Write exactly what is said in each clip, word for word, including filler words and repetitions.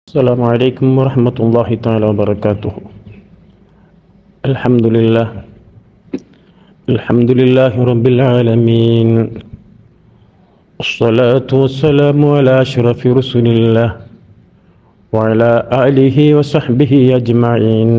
السلام عليكم ورحمة الله تعالى وبركاته. الحمد لله الحمد لله رب العالمين، والصلاة والسلام على أشرف رسل الله وعلى آله وصحبه أجمعين.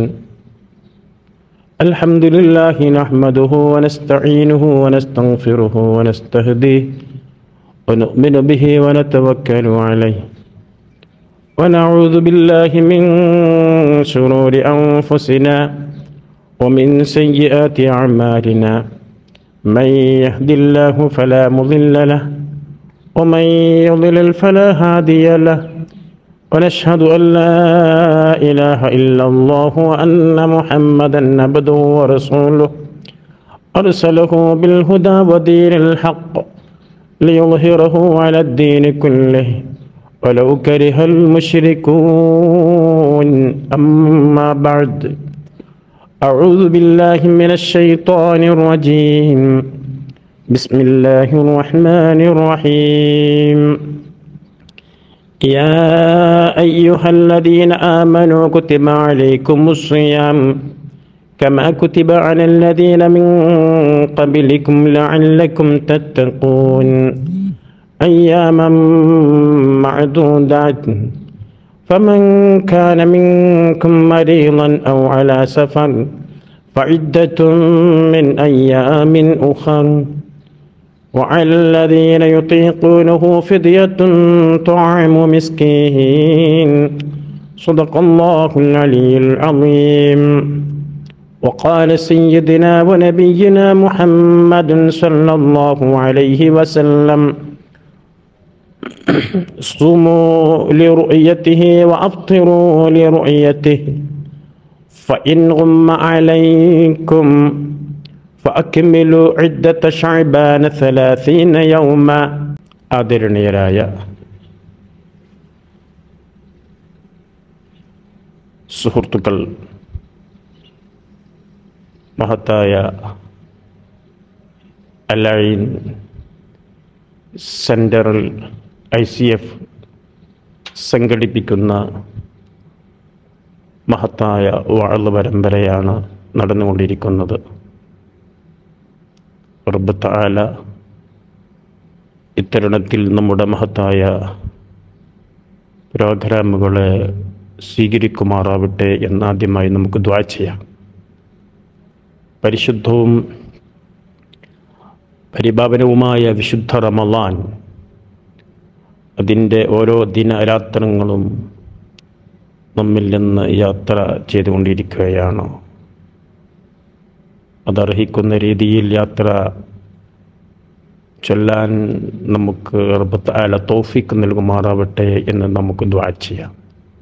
الحمد لله نحمده ونستعينه ونستغفره ونستهديه ونؤمن به ونتوكل عليه، ونعوذ بالله من شرور أنفسنا ومن سيئات أعمالنا. من يهد الله فلا مضل له ومن يضلل فلا هادي له، ونشهد أن لا إله إلا الله وأن محمدا عبده ورسوله أرسله بالهدى ودين الحق ليظهره على الدين كله ولو كره المشركون. أما بعد، أعوذ بالله من الشيطان الرجيم. بسم الله الرحمن الرحيم. يا أيها الذين آمنوا كتب عليكم الصيام كما كتب على الذين من قبلكم لعلكم تتقون، أياما معدودات، فمن كان منكم مريضا أو على سفر فعدة من أيام أخر، وعلى الذين يطيقونه فدية طعام مسكين. صدق الله العلي العظيم. وقال سيدنا ونبينا محمد صلى الله عليه وسلم: صوموا لرؤيته وأفطروا لرؤيته، فإن غم عليكم فأكملوا عدة شعبان ثلاثين يوما. ആദരണീയരായ സുഹൃത്തുക്കൾ, മഹത്തായ Al Ain central I C F സംഘടിപ്പിക്കുന്ന മഹത്തായ വഅള് പരമ്പരയാണ് നടന്നുകൊണ്ടിരിക്കുന്നത്. റബ്ബ് തആല ഇത്തരുണത്തിൽ നമ്മുടെ മഹത്തായ പ്രോഗ്രാമുകളെ സ്വീകരിക്കുമാറാവട്ടെ എന്നാദ്യമായി നമുക്ക് ദുആ ചെയ്യാം. പരിശുദ്ധവും പരിപാവനവുമായ വിശുദ്ധ റമളാൻ, അതിൻ്റെ ഓരോ ദിനരാത്രങ്ങളും നമ്മിൽ നിന്ന് യാത്ര ചെയ്തുകൊണ്ടിരിക്കുകയാണ്. അതർഹിക്കുന്ന രീതിയിൽ യാത്ര ചൊല്ലാൻ നമുക്ക് റബ്ബ് തആല തൗഫീഖ് നൽകുമാറാവട്ടെ എന്ന് നമുക്ക് ദുആ ചെയ്യാം.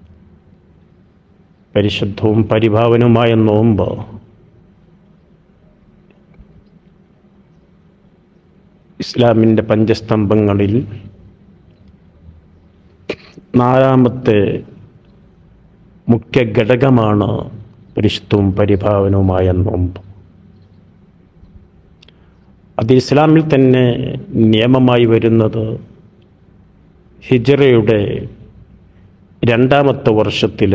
പരിശുദ്ധവും പരിഭാവനവുമായ നോമ്പ് ഇസ്ലാമിൻ്റെ പഞ്ചസ്തംഭങ്ങളിൽ നാലാമത്തെ മുഖ്യ ഘടകമാണ് പരിശുദ്ധവും പരിഭാവനവുമായ നോമ്പ്. അത് ഇസ്ലാമിൽ തന്നെ നിയമമായി വരുന്നത് ഹിജ്റയുടെ രണ്ടാമത്തെ വർഷത്തിൽ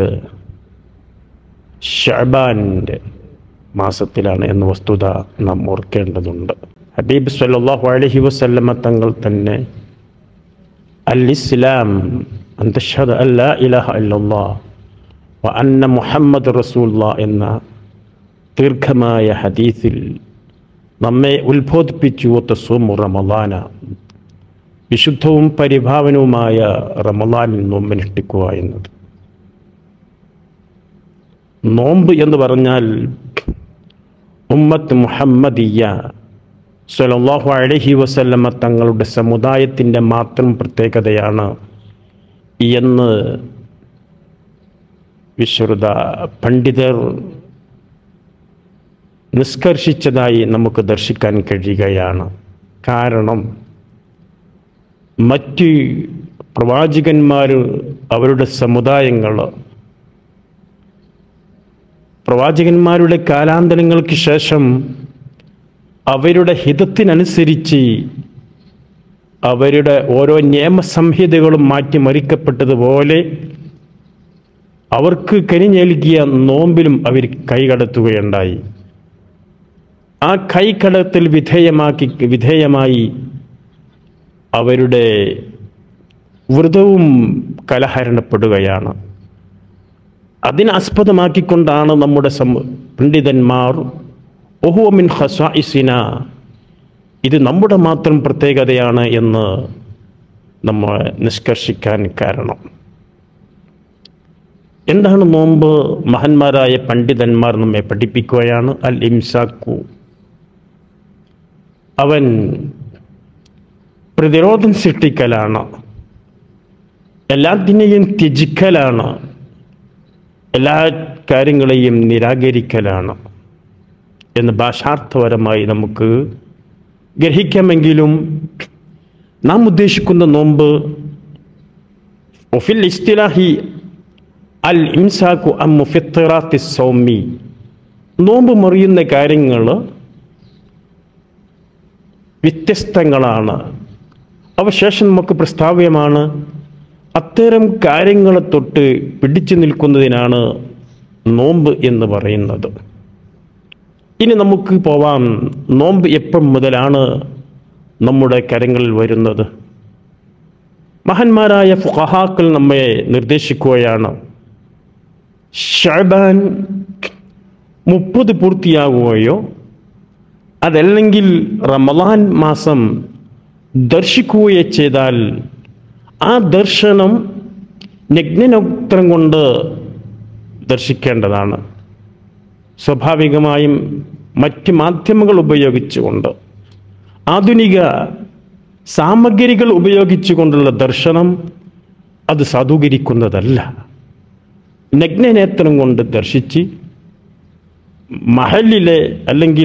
ശഅബാനിൻ്റെ മാസത്തിലാണ് എന്ന വസ്തുത നാം ഓർക്കേണ്ടതുണ്ട്. ഹബീബ് സല്ലല്ലാഹു അലൈഹി വസല്ലമ തങ്ങൾ തന്നെ അൽ ഇസ്ലാം അൻ തശ്ഹദ അൻ ലാ ഇലാഹ ഇല്ലല്ലാഹ് വ അന്ന മുഹമ്മദ് റസൂലുള്ളാഹ് എന്ന ദീർഘമായ ഹദീസിൽ നമ്മെ ഉത്ബോധിപ്പിച്ചു. തസൂമു റമളാന, വിശുദ്ധവും പരിഭാവനവുമായ റമളാനിൽ നോമ്പനുഷ്ഠിക്കുക എന്നത്. നോമ്പ് എന്ന് പറഞ്ഞാൽ ഉമ്മത്ത് മുഹമ്മദിയ്യ സ്വല്ലല്ലാഹു അലൈഹി വസല്ലമ തങ്ങളുടെ സമുദായത്തിൻ്റെ മാത്രം പ്രത്യേകതയാണ് എന്ന് വിശ്രുത പണ്ഡിതർ നിഷ്കർഷിച്ചതായി നമുക്ക് ദർശിക്കാൻ കഴിയുകയാണ്. കാരണം മറ്റ് പ്രവാചകന്മാർ അവരുടെ സമുദായങ്ങൾ പ്രവാചകന്മാരുടെ കാലാന്തരങ്ങൾക്ക് ശേഷം അവരുടെ ഹിതത്തിനനുസരിച്ച് അവരുടെ ഓരോ നിയമസംഹിതകളും മാറ്റിമറിക്കപ്പെട്ടതുപോലെ അവർക്ക് കനിഞ്ഞൽകിയ നോമ്പിലും അവർ കൈകടത്തുകയുണ്ടായി. ആ കൈകടത്തിൽ വിധേയമാക്കി വിധേയമായി അവരുടെ വ്രതവും കലഹരണപ്പെടുകയാണ്. അതിനാസ്പദമാക്കിക്കൊണ്ടാണ് നമ്മുടെ പണ്ഡിതന്മാർ ഒഹുവ മിൻ ഖസാഇസിന, ഇത് നമ്മുടെ മാത്രം പ്രത്യേകതയാണ് എന്ന് നമ്മൾ നിഷ്കർഷിക്കാൻ കാരണം. എന്താണ് നോമ്പ്? മഹാന്മാരായ പണ്ഡിതന്മാർ നമ്മെ പഠിപ്പിക്കുകയാണ് അൽ ഇംസാക്കു, അവൻ പ്രതിരോധം സൃഷ്ടിക്കലാണ്, എല്ലാത്തിനെയും ത്യജിക്കലാണ്, എല്ലാ കാര്യങ്ങളെയും നിരാകരിക്കലാണ് എന്ന് ഭാഷാർത്ഥപരമായി നമുക്ക് ഗ്രഹിക്കാമെങ്കിലും നാം ഉദ്ദേശിക്കുന്ന നോമ്പ് ഒഫിൽ ഇസ്തിലാഹി അൽ ഇംസാക്കു അം മുഫിത്തറാത്തി സൗമി, നോമ്പ് മുറിയുന്ന കാര്യങ്ങൾ വ്യത്യസ്തങ്ങളാണ്. അവശേഷം നമുക്ക് പ്രസ്താവ്യമാണ്. അത്തരം കാര്യങ്ങളെ തൊട്ട് പിടിച്ചു നിൽക്കുന്നതിനാണ് നോമ്പ് എന്ന് പറയുന്നത്. ഇനി നമുക്ക് പോവാം, നോമ്പ് എപ്പം മുതലാണ് നമ്മുടെ കരങ്ങളിൽ വരുന്നത്? മഹാന്മാരായ ഫുഖഹാക്കൾ നമ്മെ നിർദ്ദേശിക്കുകയാണ്, ശഅബാൻ മുപ്പത് പൂർത്തിയാകുകയോ അതല്ലെങ്കിൽ റമളാൻ മാസം ദർശിക്കുകയോ ചെയ്താൽ ആ ദർശനം നഗ്നനേത്രം കൊണ്ട് ദർശിക്കേണ്ടതാണ്. സ്വാഭാവികമായും മറ്റ് മാധ്യമങ്ങൾ ഉപയോഗിച്ചുകൊണ്ട്, ആധുനിക സാമഗ്രികൾ ഉപയോഗിച്ചുകൊണ്ടുള്ള ദർശനം അത് സാധൂകരിക്കുന്നതല്ല. നഗ്നനേത്രം കൊണ്ട് ദർശിച്ച് മഹലിലെ അല്ലെങ്കിൽ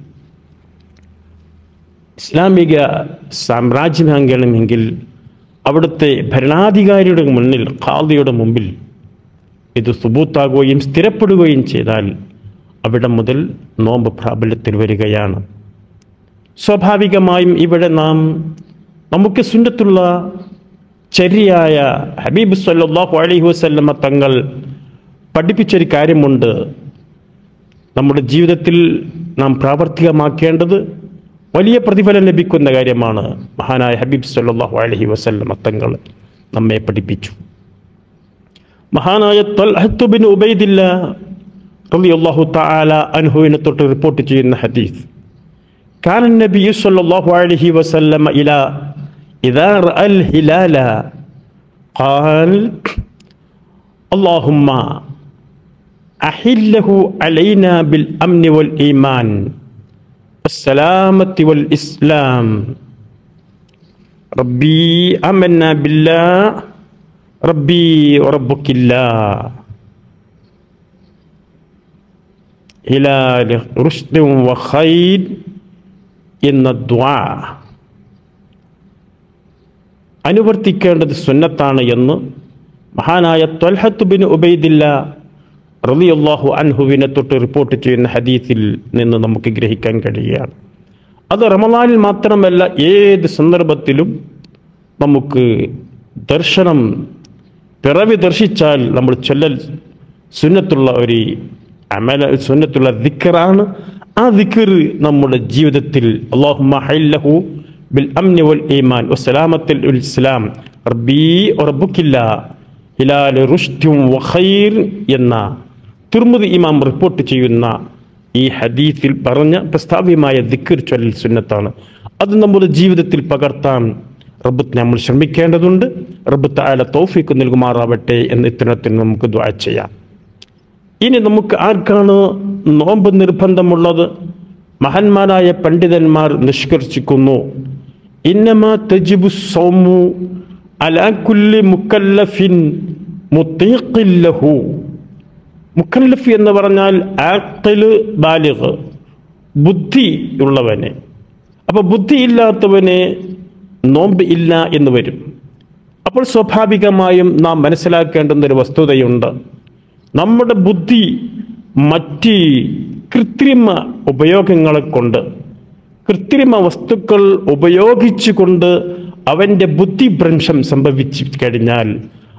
ഇസ്ലാമിക സാമ്രാജ്യമാകണമെങ്കിൽ അവിടുത്തെ ഭരണാധികാരിയുടെ മുന്നിൽ, ഖാദിയുടെ മുമ്പിൽ ഇത് സുബൂത്താകുകയും സ്ഥിരപ്പെടുകയും ചെയ്താൽ അവിടെ മുതൽ നോമ്പ് പ്രാബല്യത്തിൽ വരികയാണ്. സ്വാഭാവികമായും ഇവിടെ നാം നമുക്ക് സുന്നത്തുള്ള ചര്യയായ ഹബീബ് സല്ലല്ലാഹു അലൈഹി വസല്ലമ തങ്ങൾ പഠിപ്പിച്ചൊരു കാര്യമുണ്ട്, നമ്മുടെ ജീവിതത്തിൽ നാം പ്രാവർത്തികമാക്കേണ്ടത് വലിയ പ്രതിഫലം ലഭിക്കുന്ന കാര്യമാണ്. മഹാനായ ഹബീബ് സല്ലല്ലാഹു അലൈഹി വസല്ലമ തങ്ങൾ നമ്മെ പഠിപ്പിച്ചു. മഹാനായ ത്വൽഹത്ത് ബിൻ ഉബൈദില്ലാഹ് റളിയല്ലാഹു തആല അൻഹുവിനെ തൊട്ട് റിപ്പോർട്ട് ചെയ്യുന്ന ഹദീസ്, കാന നബി സല്ലല്ലാഹു അലൈഹി വസല്ലമ ഇലാ ഇദാ റഅൽ ഹിലാല ഖാൽ അല്ലാഹുമ്മ അഹില്ലഹു അലൈനാ ബിൽ അംനി വൽ ഈമാൻ വസ്സലാമത്തി വൽ ഇസ്ലാം റബ്ബി ആമന്നാ ബില്ലാഹ് റബ്ബി വറബ്ബുക്കില്ലാഹ് ഹിലാൽ റുഷ്ദ് വ ഖൈർ എന്ന ദുആ അനുവർത്തിക്കേണ്ടത് സുന്നത്താണ് എന്ന് മഹാനായ ത്വൽഹത്ത് ബിൻ ഉബൈദില്ലാഹ് റളിയല്ലാഹു അൻഹുവിനെ തൊട്ട് റിപ്പോർട്ട് ചെയ്യുന്ന ഹദീസിൽ നിന്ന് നമുക്ക് ഗ്രഹിക്കാൻ കഴിയുകയാണ്. അത് റമളാനിൽ മാത്രമല്ല, ഏത് സന്ദർഭത്തിലും നമുക്ക് ദർശനം പിറവി ദർശിച്ചാൽ നമ്മൾ ചൊല്ലൽ സുന്നത്തുള്ള ഒരു അമല, സുന്നത്തുള്ള ദിക്റാണ്. ആ ദിക്ർ നമ്മുടെ ജീവിതത്തിൽ അല്ലാഹുമ്മ ഹല്ലഹു ബിൽ അംനി വൽ ഈമാൻ വസ്സലാമത്തിൽ ഇസ്ലാം റബ്ബി വറബ്ബുക്കില്ലാഹ് ഹിലാൽ റുഷ്ദ് വ ഖൈർ എന്ന തിർമിദി ഇമാം റിപ്പോർട്ട് ചെയ്യുന്ന ഈ ഹദീസിൽ പറഞ്ഞ പ്രസ്താവ്യമായ ദിക്ർ ചൊല്ലൽ സുന്നത്താണ്. അത് നമ്മുടെ ജീവിതത്തിൽ പകർത്താൻ റബ്ബ് നമ്മൾ ശ്രമിക്കേണ്ടതുണ്ട്. റബ്ബ് തആല തൗഫീഖ് നൽകുമാറാവട്ടെ എന്ന് ഇത്തരത്തിൽ നമുക്ക് ദുആ ചെയ്യാം. ഇനി നമുക്ക് ആർക്കാണ് നോമ്പ് നിർബന്ധമുള്ളത്? മഹാന്മാരായ പണ്ഡിതന്മാർ നിഷ്കർഷിക്കുന്നു, ഇന്നമാ തജിബു സൗമു അലാ കുല്ലി മുക്കല്ലഫിൻ മുത്തീഖിൻ ലഹു. മുക്കല്ലഫ് എന്ന് പറഞ്ഞാൽ ആഖില് ബാലിഗ്, ബുദ്ധി ഉള്ളവന്. അപ്പൊ ബുദ്ധി ഇല്ലാത്തവന് നോമ്പ് ഇല്ല എന്ന് വരും. അപ്പോൾ സ്വാഭാവികമായും നാം മനസ്സിലാക്കേണ്ടുന്ന ഒരു വസ്തുതയുണ്ട്, നമ്മുടെ ബുദ്ധി മറ്റ് കൃത്രിമ ഉപയോഗങ്ങളെ കൊണ്ട്, കൃത്രിമ വസ്തുക്കൾ ഉപയോഗിച്ചുകൊണ്ട് അവൻ്റെ ബുദ്ധിഭ്രംശം സംഭവിച്ചു കഴിഞ്ഞാൽ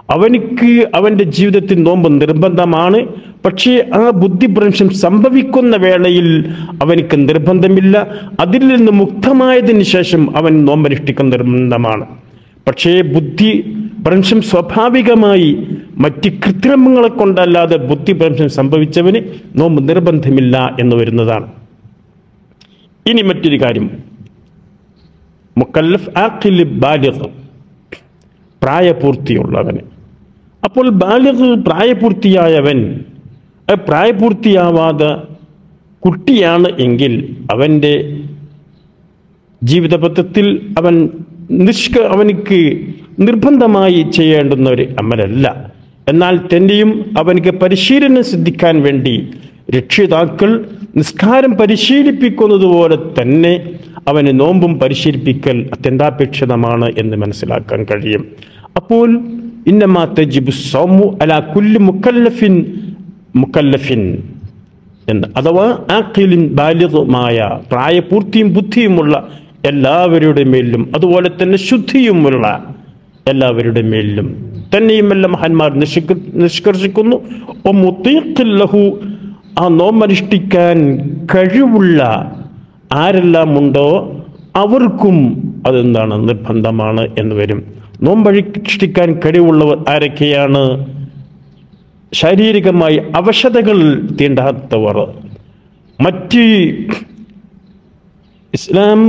അവനിക്ക് അവൻ്റെ ജീവിതത്തിൽ നോമ്പ് നിർബന്ധമാണ്. പക്ഷേ ആ ബുദ്ധിഭ്രംശം സംഭവിക്കുന്ന വേളയിൽ അവനിക്ക് നിർബന്ധമില്ല. അതിൽ നിന്ന് മുക്തമായതിനു ശേഷം അവൻ നോമ്പനുഷ്ഠിക്കുന്ന നിർബന്ധമാണ്. പക്ഷേ ബുദ്ധി ഭ്രംശം സ്വാഭാവികമായി മറ്റ് കൃത്രിമങ്ങളെ കൊണ്ടല്ലാതെ ബുദ്ധിഭ്രംശം സംഭവിച്ചവന് നോമ്പ് നിർബന്ധമില്ല എന്ന് വരുന്നതാണ്. ഇനി മറ്റൊരു കാര്യം, മുക്കല്ലഫ് ആഖിൽ ബാലിഗ്, പ്രായപൂർത്തിയുള്ളവന്. അപ്പോൾ ബാലിഗ് പ്രായപൂർത്തിയായവൻ പ്രായപൂർത്തിയാവാതെ കുട്ടിയാണ് എങ്കിൽ അവൻ്റെ ജീവിതപഥത്തിൽ അവൻ നിഷ്ക അവനിക്ക് നിർബന്ധമായി ചെയ്യേണ്ടുന്ന ഒരു അമലല്ല. എന്നാൽ തന്നെയും അവനിക്ക് പരിശീലനം സിദ്ധിക്കാൻ വേണ്ടി രക്ഷിതാക്കൾ നിസ്കാരം പരിശീലിപ്പിക്കുന്നത് പോലെ തന്നെ അവന് നോമ്പും പരിശീലിപ്പിക്കൽ അത്യന്താപേക്ഷിതമാണ് എന്ന് മനസ്സിലാക്കാൻ കഴിയും. അപ്പോൾ ഇന്നമാ തജിബു സൗമു അലാ കുല്ലി മുക്കല്ലഫിൻ മുക്കല്ലഫിൻ എന്ന്, അഥവാ ആഖിലിൻ ബാലിഗുമായ പ്രായപൂർത്തിയും ബുദ്ധിയുമുള്ള എല്ലാവരുടെ മേലിലും അതുപോലെ തന്നെ ശുദ്ധിയുമുള്ള എല്ലാവരുടെ മേലിലും തന്നെയുമല്ല മഹാന്മാർ നിഷ്കർഷിക്കുന്നു, ലഹു, ആ നോമ്പനുഷ്ഠിക്കാൻ കഴിവുള്ള ആരെല്ലാം ഉണ്ടോ അവർക്കും അതെന്താണ് നിർബന്ധമാണ് എന്ന് വരും. നോമ്പനുഷ്ഠിക്കാൻ കഴിവുള്ളവർ ആരൊക്കെയാണ്? ശാരീരികമായി അവശതകൾ തീണ്ടാത്തവർ, മറ്റ് ഇസ്ലാം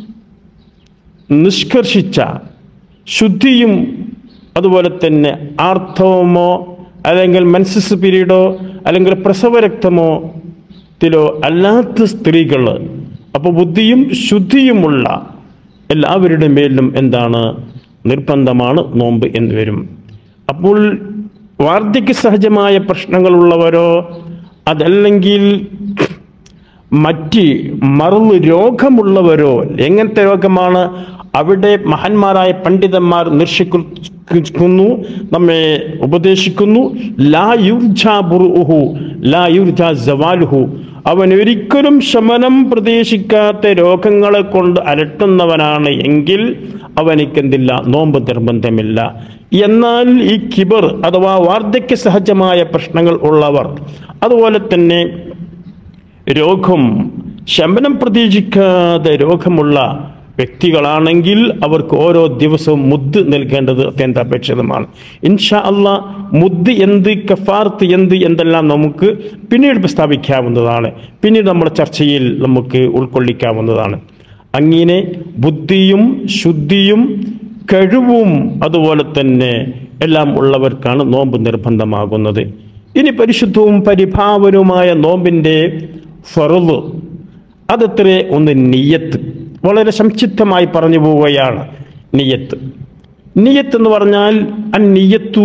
നിഷ്കർഷിച്ച ശുദ്ധിയും അതുപോലെ തന്നെ ആർത്തവമോ അല്ലെങ്കിൽ മെൻസസ് പീരീഡോ അല്ലെങ്കിൽ പ്രസവരക്തമോ ത്തിലോ അല്ലാത്ത സ്ത്രീകൾ, അപ്പോൾ ബുദ്ധിയും ശുദ്ധിയുമുള്ള എല്ലാവരുടെ മേലും എന്താണ് നിർബന്ധമാണ് നോമ്പ് എന്ന് വരും. അപ്പോൾ വാർദ്ധക്യ സഹജമായ പ്രശ്നങ്ങളുള്ളവരോ അതല്ലെങ്കിൽ മറ്റ് മറവ് രോഗമുള്ളവരോ, എങ്ങനത്തെ രോഗമാണ്? അവിടെ മഹാന്മാരായ പണ്ഡിതന്മാർ നിരീക്ഷിക്കുന്നു, നമ്മെ ഉപദേശിക്കുന്നു, ലാ യുർജാ ബുറുഹു ലാ യുർജാ സവാലുഹു, അവൻ ഒരിക്കലും ശമനം പ്രതീക്ഷിക്കാത്ത രോഗങ്ങളെ കൊണ്ട് അലട്ടുന്നവനാണ് എങ്കിൽ അവനിക്കെന്തില്ല, നോമ്പ് നിർബന്ധമില്ല. എന്നാൽ ഈ കിബർ അഥവാ വാർദ്ധക്യ സഹജമായ പ്രശ്നങ്ങൾ ഉള്ളവർ, അതുപോലെ തന്നെ രോഗം ശമനം പ്രതീക്ഷിക്കാതെ രോഗമുള്ള വ്യക്തികളാണെങ്കിൽ അവർക്ക് ഓരോ ദിവസവും മുദ് നൽകേണ്ടത് അത്യന്താപേക്ഷിതമാണ്. ഇൻഷാ അള്ളാഹ് മുദ് എന്ത്, കഫാർത്ത് എന്ത് എന്തെല്ലാം നമുക്ക് പിന്നീട് പ്രസ്താവിക്കാവുന്നതാണ്, പിന്നീട് നമ്മുടെ ചർച്ചയിൽ നമുക്ക് ഉൾക്കൊള്ളിക്കാവുന്നതാണ്. അങ്ങനെ ബുദ്ധിയും ശുദ്ധിയും കഴിവും അതുപോലെ തന്നെ എല്ലാം ഉള്ളവർക്കാണ് നോമ്പ് നിർബന്ധമാകുന്നത്. ഇനി പരിശുദ്ധവും പരിഭാവനവുമായ നോമ്പിൻ്റെ ഫർള് അതത്രേ ഒന്ന് നിയ്യത്ത്. വളരെ സംക്ഷിപ്തമായി പറഞ്ഞു പോവുകയാണ്. നിയ്യത്ത് നിയ്യത്ത് എന്ന് പറഞ്ഞാൽ അൻ നിയ്യത്തു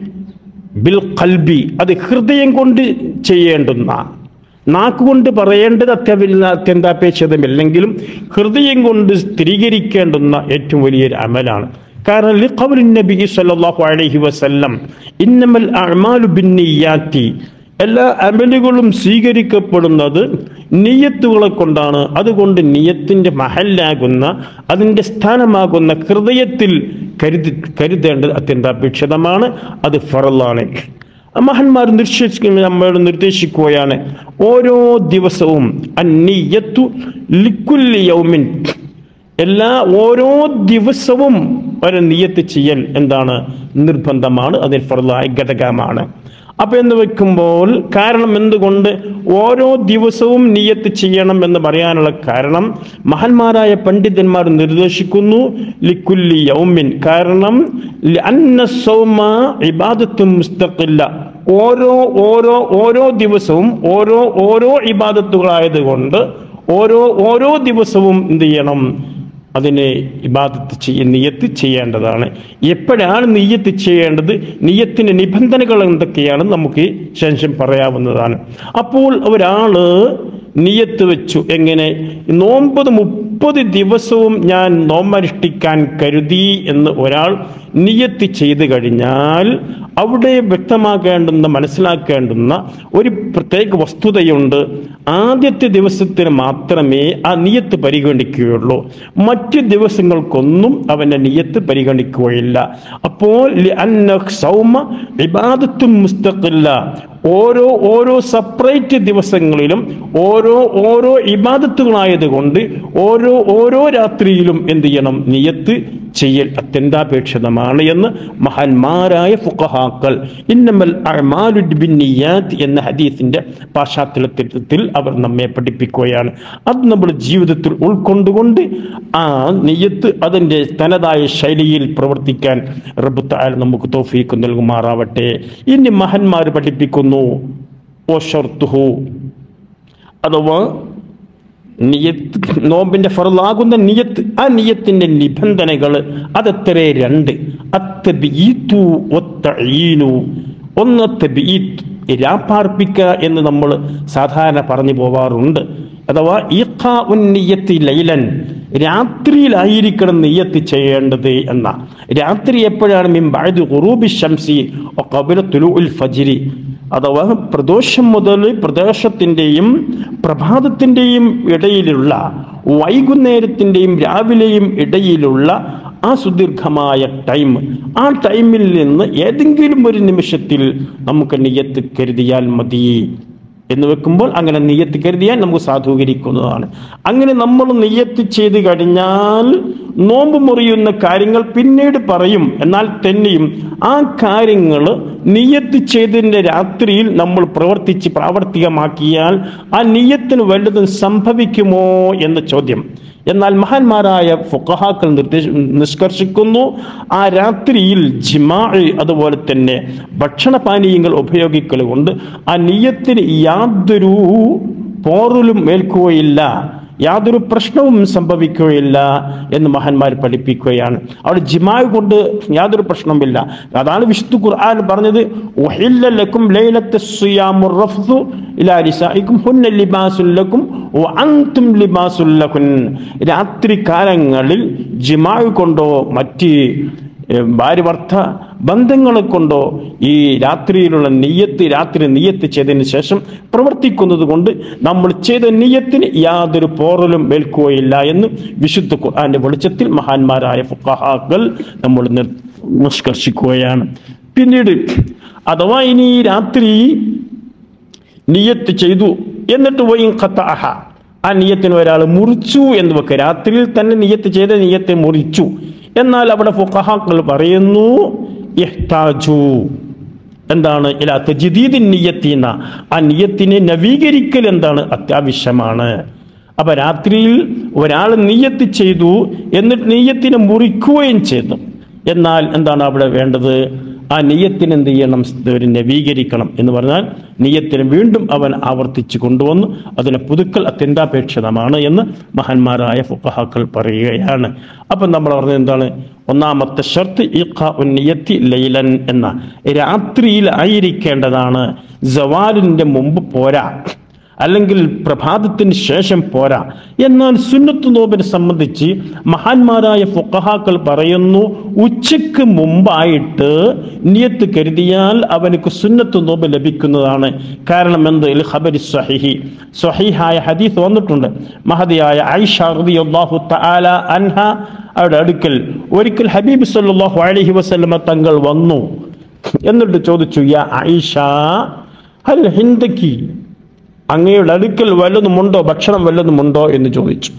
ബിൽ ഖൽബി, അത് ഹൃദയം കൊണ്ട് ചെയ്യേണ്ടുന്ന, നാക്കുകൊണ്ട് പറയേണ്ടത് അത്യാവശ്യ അത്യന്താപേക്ഷിതമില്ലെങ്കിലും ഹൃദയം കൊണ്ട് സ്ഥിരീകരിക്കേണ്ടുന്ന ഏറ്റവും വലിയൊരു അമലാണ്. കാരണം ലിഖൗലി നബി സല്ലല്ലാഹു അലൈഹി വസല്ലം ഇന്നമൽ അഅ്മാലു ബിന്നിയ്യാത്തി, എല്ലാ അമലുകളും സ്വീകരിക്കപ്പെടുന്നത് നിയ്യത്തുകളെ കൊണ്ടാണ്. അതുകൊണ്ട് നിയ്യത്തിൻ്റെ മഹല്ലാകുന്ന, അതിൻ്റെ സ്ഥാനമാകുന്ന ഹൃദയത്തിൽ കരുതി കരുതേണ്ടത് അത്യന്താപേക്ഷിതമാണ്. അത് ഫറളാണ്. മഹാന്മാർ നിർദ്ദേശിക്കുന്ന നമ്മളോട് നിർദ്ദേശിക്കുകയാണ്, ഓരോ ദിവസവും അന്നിയ്യത്തു ലിക്കുല്ലി യൗമിൻ, എല്ലാ ഓരോ ദിവസവും ഒരു നിയ്യത്ത് ചെയ്യൽ എന്താണ് നിർബന്ധമാണ്, അതിൽ ഫർളായ ഘടകമാണ്. അപ്പൊ എന്ന് വെക്കുമ്പോൾ കാരണം എന്തുകൊണ്ട് ഓരോ ദിവസവും നിയ്യത്ത് ചെയ്യണം എന്ന് പറയാനുള്ള കാരണം മഹാന്മാരായ പണ്ഡിതന്മാർ നിർദ്ദേശിക്കുന്നു ലിക്കുല്ലി യൗമിൻ. കാരണം അന്ന സൗമ ഇബാദത്തുൻ മുസ്തഖില്ല, ഓരോ ഓരോ ഓരോ ദിവസവും ഓരോ ഓരോ ഇബാദത്തുകളായതുകൊണ്ട് ഓരോ ഓരോ ദിവസവും എന്ത് ചെയ്യണം, അതിനെ ഇബാദത്ത് ചെയ്യ നിയ്യത്ത് ചെയ്യേണ്ടതാണ്. എപ്പോഴാണ് നിയ്യത്ത് ചെയ്യേണ്ടത്, നിയ്യത്തിൻ്റെ നിബന്ധനകൾ എന്തൊക്കെയാണ് നമുക്ക് ശേഷം പറയാവുന്നതാണ്. അപ്പോൾ ഒരാള് നിയത്ത് വെച്ചു. എങ്ങനെ? നോമ്പത് മുപ്പത് ദിവസവും ഞാൻ നോമ്പനുഷ്ഠിക്കാൻ കരുതി എന്ന് ഒരാൾ നിയത്ത് ചെയ്തു കഴിഞ്ഞാൽ അവിടെ വ്യക്തമാക്കേണ്ടുന്ന മനസ്സിലാക്കേണ്ടുന്ന ഒരു പ്രത്യേക വസ്തുതയുണ്ട്. ആദ്യത്തെ ദിവസത്തിന് മാത്രമേ ആ നിയത്ത് പരിഗണിക്കുകയുള്ളൂ, മറ്റു ദിവസങ്ങൾക്കൊന്നും അവന്റെ നിയത്ത് പരിഗണിക്കുകയില്ല. അപ്പോൾ സൗമ ഇബാദത്തും മുസ്തഖില്ല, ഓരോ ഓരോ സെപ്പറേറ്റ് ദിവസങ്ങളിലും ഓരോ ഓരോ ഇബാദത്തുകളായതുകൊണ്ട് ഓരോ ഓരോ രാത്രിയിലും എന്ത് ചെയ്യണം? നിയത്ത് ചെയ്യൽ അത്യന്താപേക്ഷിതമാണ് എന്ന് മഹാന്മാരായ ഫുഖഹാക്കൾ ഇന്നമൽ അഅ്മാലു ബിന്നിയാത്ത് എന്ന ഹദീസിന്റെ പശ്ചാത്തലത്തിൽ അവർ നമ്മെ പഠിപ്പിക്കുകയാണ്. അത് നമ്മുടെ ജീവിതത്തിൽ ഉൾക്കൊണ്ടുകൊണ്ട് ആ നിയത്ത് അതിൻ്റെ തനതായ ശൈലിയിൽ പ്രവർത്തിക്കാൻ റബ്ബ് തആല നമുക്ക് തൗഫീഖ് നൽകുമാറാവട്ടെ. ഇനി മഹാന്മാർ പഠിപ്പിക്കുന്നു വശർത്തുഹു, അഥവാ നിയത്ത്, നോമ്പിന്റെ ഫർളാകുന്ന നിയത്ത്, ആ നിയത്തിന്റെ നിബന്ധനകൾ അതെത്രേ? രണ്ട്. അത്തബീതു വത്തഈനു. ഒന്ന് തബീത്ത്, രാപ്പാർപ്പിക്കുക എന്ന് നമ്മൾ സാധാരണ പറഞ്ഞു പോവാറുണ്ട്. അഥവാ ഈഖാഉൻ നിയ്യത്തി ലൈലൻ, രാത്രിയിലായിരിക്കണം നിയ്യത്ത് ചെയ്യേണ്ടത് എന്ന. രാത്രി എപ്പോഴാണ്? മിൻ ബഅദി ഖുറൂബി ശംസി വഖബല തുലൂഉൽ ഫജ്രി, അഥവാ പ്രദോഷം മുതൽ പ്രദോഷത്തിൻ്റെയും പ്രഭാതത്തിൻ്റെയും ഇടയിലുള്ള, വൈകുന്നേരത്തിൻ്റെയും രാവിലെയും ഇടയിലുള്ള ആ സുദീർഘമായ ടൈം, ആ ടൈമിൽ നിന്ന് ഏതെങ്കിലും ഒരു നിമിഷത്തിൽ നമുക്ക് നിയ്യത്ത് കരുതിയാൽ മതി എന്ന് വെക്കുമ്പോൾ അങ്ങനെ നിയ്യത്ത് കരുതിയാൽ നമുക്ക് സാധൂകരിക്കുന്നതാണ്. അങ്ങനെ നമ്മൾ നിയ്യത്ത് ചെയ്ത് കഴിഞ്ഞാൽ നോമ്പ് മുറിയുന്ന കാര്യങ്ങൾ പിന്നീട് പറയും. എന്നാൽ തന്നെയും ആ കാര്യങ്ങൾ നിയ്യത്ത് ചെയ്തതിൻ്റെ രാത്രിയിൽ നമ്മൾ പ്രവർത്തിച്ച് പ്രാവർത്തികമാക്കിയാൽ ആ നിയ്യത്തിന് വല്ലതും സംഭവിക്കുമോ എന്ന ചോദ്യം. എന്നാൽ മഹാന്മാരായ ഫുഖഹാക്കൾ നിർദ്ദേശ നിഷ്കർഷിക്കുന്നു ആ രാത്രിയിൽ ജിമാഅ് അതുപോലെ തന്നെ ഭക്ഷണപാനീയങ്ങൾ ഉപയോഗിക്കൽ കൊണ്ട് ആ നിയ്യത്തിന് യാതൊരു പോറലും ഏൽക്കുകയില്ല, യാതൊരു പ്രശ്നവും സംഭവിക്കുകയില്ല എന്ന് മഹാന്മാർ പഠിപ്പിക്കുകയാണ്. അവിടെ ജിമാഅ് കൊണ്ട് യാതൊരു പ്രശ്നവുമില്ല. അതാണ് വിശുദ്ധ ഖുർആൻ പറഞ്ഞത്, ഉഹില്ല ലക്കും ലൈലത്തുസ് സിയാമുർ റഫ്സു ഇലാ നിസാഇക്കും ഹുന്ന ലിബാസുൽ ലക്കും വഅൻതും ലിബാസുൽ ലഹുൻ. രാത്രി കാലങ്ങളിൽ ജിമാഅ് കൊണ്ടോ മറ്റ് ഭാര്യ ഭർത്ത ബന്ധങ്ങളെ കൊണ്ടോ ഈ രാത്രിയിലുള്ള നിയ്യത്ത്, രാത്രി നിയ്യത്ത് ചെയ്തതിന് ശേഷം പ്രവർത്തിക്കുന്നത് കൊണ്ട് നമ്മൾ ചെയ്ത നിയ്യത്തിന് യാതൊരു പോറലും ഏൽക്കുകയില്ല എന്ന് വിശുദ്ധ ഖുർആന്റെ വെളിച്ചത്തിൽ മഹാന്മാരായ ഫുഖഹാക്കൾ നമ്മൾ നിഷ്കർഷിക്കുകയാണ്. പിന്നീട് അഥവാ ഇനി രാത്രി നിയ്യത്ത് ചെയ്തു എന്നിട്ട് വൈൻ ഖതഅഹ, ആ നിയ്യത്തിന് ഒരാൾ മുറിച്ചു എന്ന് വെക്കുക, രാത്രിയിൽ തന്നെ നിയ്യത്ത് ചെയ്ത നിയ്യത്തെ മുറിച്ചു. എന്നാൽ അവിടെ ഫുഖഹാക്കൾ പറയുന്നു ഇഹ്താജു, എന്താണ്? ഇലാ തജ്ദീദിൻ നിയ്യത്തിന, ആ നിയ്യത്തിനെ നവീകരിക്കൽ എന്താണ്? അത്യാവശ്യമാണ്. അപ്പൊ രാത്രിയിൽ ഒരാൾ നിയ്യത്ത് ചെയ്തു എന്നിട്ട് നിയ്യത്തിനെ മുറിക്കുകയും ചെയ്തു. എന്നാൽ എന്താണ് അവിടെ വേണ്ടത്? ആ നിയ്യത്തിന് എന്ത് ചെയ്യണം? ഒരു നവീകരിക്കണം എന്ന് പറഞ്ഞാൽ നിയ്യത്തിന് വീണ്ടും അവൻ ആവർത്തിച്ച് കൊണ്ടുവന്നു അതിനെ പുതുക്കൽ അത്യന്താപേക്ഷിതമാണ് എന്ന് മഹാന്മാരായ ഫുഖഹാക്കൾ പറയുകയാണ്. അപ്പം നമ്മൾ പറഞ്ഞത് എന്താണ്? ഒന്നാമത്തെ ഷർത്ത് ഈഖാഉൻ നിയ്യത്തി ലൈലൻ എന്ന, രാത്രിയിൽ ആയിരിക്കേണ്ടതാണ്, സവാലിന്റെ മുമ്പ് പോരാ, അല്ലെങ്കിൽ പ്രഭാതത്തിന് ശേഷം പോരാ. എന്നാൽ സുന്നത്ത് നോമ്പിനെ സംബന്ധിച്ച് മഹാന്മാരായ ഫുഖഹാക്കൾ പറയുന്നു ഉച്ചയ്ക്ക് മുമ്പായിട്ട് നിയത്ത് കരുതിയാൽ അവനക്ക് സുന്നത്ത് നോമ്പ് ലഭിക്കുന്നതാണ്. കാരണം എന്ത്? ഖബരി സ്വഹീഹി, സ്വഹീഹായ ഹദീസ് വന്നിട്ടുണ്ട്. മഹദിയായ ആയിഷ റളിയല്ലാഹു തആല അൻഹ അവരുടെ അടുക്കൽ ഒരിക്കൽ ഹബീബ് സല്ലല്ലാഹു അലൈഹി വസല്ലമ തങ്ങൾ വന്നു. എന്നിട്ട് ചോദിച്ചു, യാ ആയിഷ ഹൽ ഹിന്ദക്കി, അങ്ങയുടെ അടുക്കൽ വല്ലതുമുണ്ടോ, ഭക്ഷണം വല്ലതുമുണ്ടോ എന്ന് ചോദിച്ചു.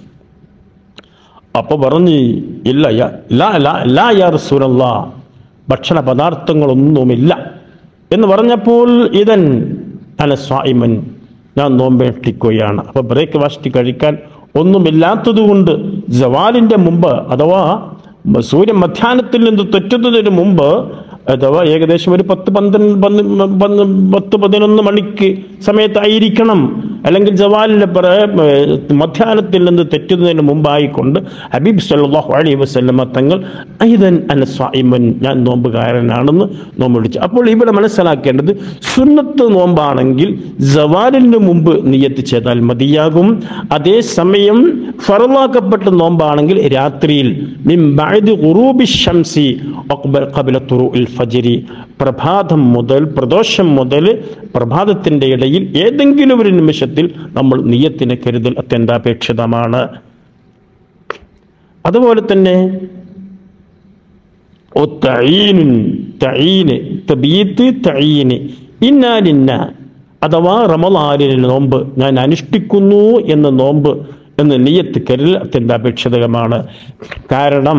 അപ്പൊ പറഞ്ഞു, ഇല്ല ലാ യാ റസൂലല്ലാഹ്, ഭക്ഷണ പദാർത്ഥങ്ങളൊന്നുമില്ല എന്ന് പറഞ്ഞപ്പോൾ ഇദൻ അന സ്വായിമൻ, ഞാൻ നോമ്പനുഷ്ഠിക്കുകയാണ്. അപ്പൊ ബ്രേക്ക്ഫാസ്റ്റ് കഴിക്കാൻ ഒന്നുമില്ലാത്തത് കൊണ്ട് സവാലിന്റെ മുമ്പ്, അഥവാ സൂര്യൻ മധ്യാഹ്നത്തിൽ നിന്ന് തെറ്റുന്നതിന് മുമ്പ് അഥവാ ഏകദേശം ഒരു പത്ത് പന്ത്രണ്ട് പത്ത് പതിനൊന്ന് മണിക്ക് സമയത്തായിരിക്കണം, അല്ലെങ്കിൽ ജവാലിന്റെ മധ്യാഹ്നത്തിൽ നിന്ന് തെറ്റുന്നതിന് മുമ്പായിക്കൊണ്ട് ഹബീബ് സല്ലല്ലാഹു അലൈഹി വസല്ലമ തങ്ങൾ ഐദൻ അന സ്വായിമൻ, ഞാൻ നോമ്പുകാരനാണെന്ന് നോമ്പ് വിളിച്ചു. അപ്പോൾ ഇവിടെ മനസ്സിലാക്കേണ്ടത് സുന്നത്ത് നോമ്പാണെങ്കിൽ ജവാലിന് മുമ്പ് നിയ്യത്ത് ചെയ്താൽ മതിയാകും. അതേസമയം ഫർളാക്കപ്പെട്ട നോമ്പാണെങ്കിൽ രാത്രിയിൽ മിൻ ബഅദി ഖുറൂബി ശംസി ഖബ്ല തുറൂഇൽ ഫജ്രി, പ്രഭാതം മുതൽ പ്രദോഷം മുതൽ പ്രഭാതത്തിന്റെ ഇടയിൽ ഏതെങ്കിലും ഒരു നിമിഷത്തിൽ നമ്മൾ നിയ്യത്തിന് കരുതൽ അത്യന്താപേക്ഷിതമാണ്. അതുപോലെ തന്നെ അഥവാ റമളാനിലെ നോമ്പ് ഞാൻ അനുഷ്ഠിക്കുന്നു എന്ന നോമ്പ് എന്ന് നിയ്യത്ത് കരുതൽ അത്യന്താപേക്ഷിതമാണ്. കാരണം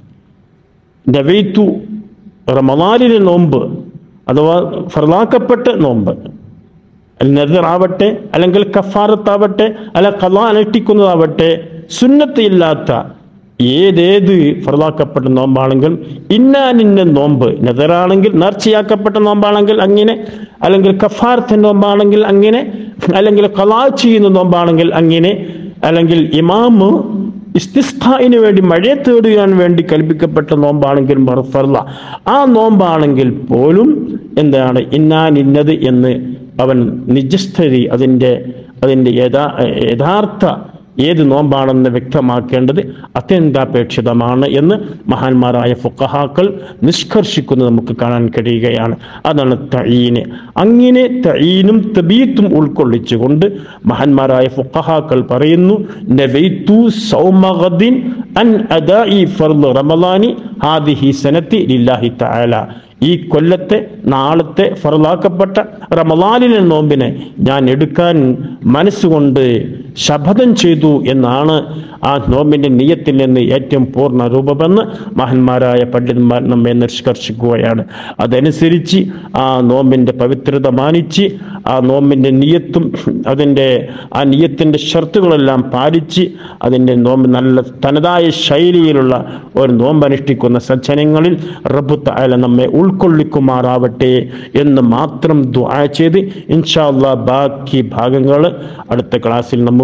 നവൈതു റമളാനിലെ നോമ്പ് അഥവാ ഫർളാക്കപ്പെട്ട നോമ്പ് നദറാവട്ടെ, അല്ലെങ്കിൽ കഫാറത്താവട്ടെ, അല്ല ഖളാ അനുഷ്ഠിക്കുന്നതാവട്ടെ, സുന്നത്ത് ഇല്ലാത്ത ഏതേത് ഫർളാക്കപ്പെട്ട നോമ്പാണെങ്കിലും ഇന്നാനിന്ന നോമ്പ്, നദറാണെങ്കിൽ നേർച്ചയാക്കപ്പെട്ട നോമ്പാണെങ്കിൽ അങ്ങനെ, അല്ലെങ്കിൽ കഫാറത്തെ നോമ്പാണെങ്കിൽ അങ്ങനെ, അല്ലെങ്കിൽ ഖളാ ചെയ്യുന്ന നോമ്പാണെങ്കിൽ അങ്ങനെ, അല്ലെങ്കിൽ ഇമാമ് ഇസ്തിസ്ഖായിന് വേണ്ടി മഴയെ തേടുവാൻ വേണ്ടി കൽപ്പിക്കപ്പെട്ട നോമ്പാണെങ്കിൽ ഫർള, ആ നോമ്പാണെങ്കിൽ പോലും എന്താണ് ഇന്നാൻ ഇന്നത് എന്ന് അവൻ നിജസ്ഥിതി അതിൻ്റെ അതിൻ്റെ യഥാ യഥാർത്ഥ ഏത് നോമ്പാണെന്ന് വ്യക്തമാക്കേണ്ടത് അത്യന്താപേക്ഷിതമാണ് എന്ന് മഹാന്മാരായ ഫുഖഹാക്കൾ നിഷ്കർഷിക്കുന്നത് നമുക്ക് കാണാൻ കഴിയുകയാണ്. അതാണ് തഈന്. അങ്ങനെ തഈനും തബീത്തും ഉൾക്കൊള്ളിച്ചുകൊണ്ട് മഹാന്മാരായ ഫുഖഹാക്കൾ പറയുന്നു, നവൈതു സൗമ ഗദിൻ അൻ അദാഇ ഫർള് റമളാനി ഹാദിഹി സനത്തി ലില്ലാഹി തആല, ഈ കൊല്ലത്തെ നാളത്തെ ഫർളാക്കപ്പെട്ട റമളാനിലെ നോമ്പിനെ ഞാൻ എടുക്കാൻ മനസ്സുകൊണ്ട് ശപഥം ചെയ്തു എന്നാണ് ആ നോമ്പിന്റെ നിയ്യത്തിൽ നിന്ന് ഏറ്റവും പൂർണ്ണ രൂപമെന്ന് മഹാന്മാരായ പണ്ഡിതന്മാർ നമ്മെ നിഷ്കർഷിക്കുകയാണ്. അതനുസരിച്ച് ആ നോമ്പിന്റെ പവിത്രത മാനിച്ച് ആ നോമ്പിന്റെ നിയ്യത്തും അതിൻ്റെ ആ നിയ്യത്തിന്റെ ഷർത്തുകളെല്ലാം പാലിച്ച് അതിൻ്റെ നോമ്പ് നല്ല തനതായ ശൈലിയിലുള്ള ഒരു നോമ്പ് അനുഷ്ഠിക്കുന്ന സജ്ജനങ്ങളിൽ റബ്ബ് തആല നമ്മെ ഉൾക്കൊള്ളിക്കുമാറാവട്ടെ എന്ന് മാത്രം ദുആ ചെയ്ത് ഇൻഷാ അല്ലാഹ് ബാക്കി ഭാഗങ്ങൾ അടുത്ത ക്ലാസ്സിൽ നമുക്ക്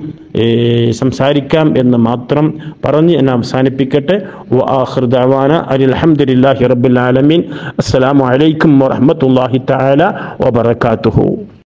സംസാരിക്കാം എന്ന് മാത്രം പറഞ്ഞ് എന്നെ അവസാനിപ്പിക്കട്ടെ. വആഖിറു ദഅവാന അൽഹംദുലില്ലാഹി റബ്ബിൽ ആലമീൻ. അസ്സലാമു അലൈക്കും വറഹ്മത്തുള്ളാഹി തആല വബറകാതുഹു.